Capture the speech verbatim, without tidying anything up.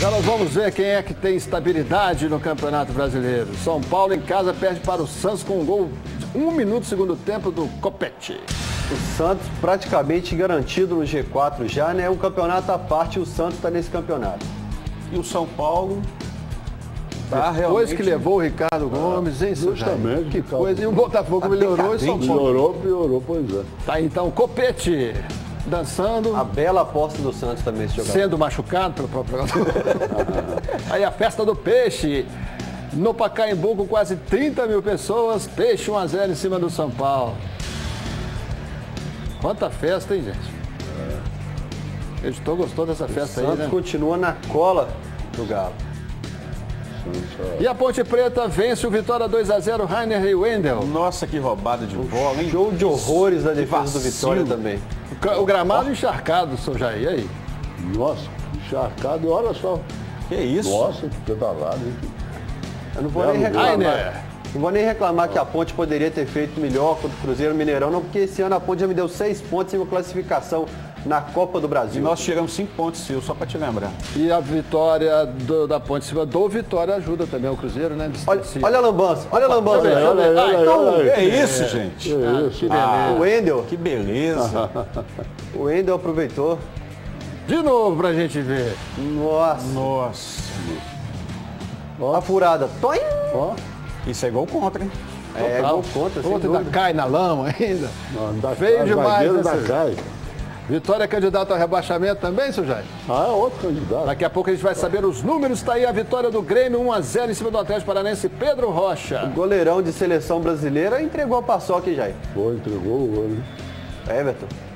Agora nós vamos ver quem é que tem estabilidade no Campeonato Brasileiro. São Paulo em casa perde para o Santos com um gol de um minuto segundo tempo do Copete. O Santos praticamente garantido no G quatro já, né? Um campeonato à parte, o Santos está nesse campeonato. E o São Paulo tá Depois realmente... que levou o Ricardo Gomes, hein, Justamente. Que coisa. E o Botafogo melhorou e São Paulo. Melhorou, piorou, pois é. Tá então, Copete dançando. A bela aposta do Santos também esse jogador. Sendo machucado pelo próprio jogador. Aí a festa do Peixe. No Pacaembu com quase trinta mil pessoas. Peixe um a zero em cima do São Paulo. Quanta festa, hein, gente? O editor gostou dessa festa O aí, Santos né? continua na cola do Galo. E a Ponte Preta vence o Vitória dois a zero, Rainer e Wendel. Nossa, que roubada de bola, hein? Show de horrores da defesa do vacilo. Vitória também. O gramado encharcado, seu Jair, e aí? Nossa, encharcado, olha só. Que isso? Nossa, que pedalado, hein? Eu não vou Belo nem reclamar. Rainer. Não vou nem reclamar que a Ponte poderia ter feito melhor contra o Cruzeiro Mineirão, não, porque esse ano a Ponte já me deu seis pontos em uma classificação na Copa do E Brasil. nós tiramos cinco pontos, Sil, só para te lembrar. E a vitória do- da Ponte em cima do Vitória ajuda também o Cruzeiro, né? Olha, Distancia. olha a lambança, olha a lambança. Olha aí, olha aí, Ah, olha aí, então, olha aí. Que isso, gente? Que Ah, isso? que beleza. O Wendel, Que beleza. o Wendel aproveitou. De novo pra gente ver. Nossa, Nossa. a furada. Toim! Ó, Isso é gol contra, hein? É, Total. gol contra, sem Outra ainda dúvida. cai na lama ainda. não, dá, Feio dá, demais zagueiro essa- da Cai. Vitória é candidato ao rebaixamento também, seu Jair? Ah, é outro candidato. Daqui a pouco a gente vai saber os números. Está aí a vitória do Grêmio, um a zero em cima do Atlético Paranaense, Pedro Rocha. Goleirão de seleção brasileira entregou a paçoca, hein, Jair? Pô, entregou o gol, né? Everton.